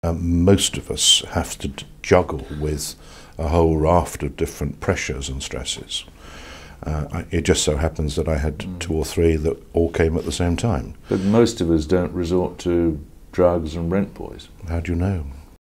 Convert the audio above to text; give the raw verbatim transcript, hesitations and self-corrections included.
Most of us have to juggle with a whole raft of different pressures and stresses. Uh, it just so happens that I had mm. two or three that all came at the same time. But most of us don't resort to drugs and rent boys. How do you know?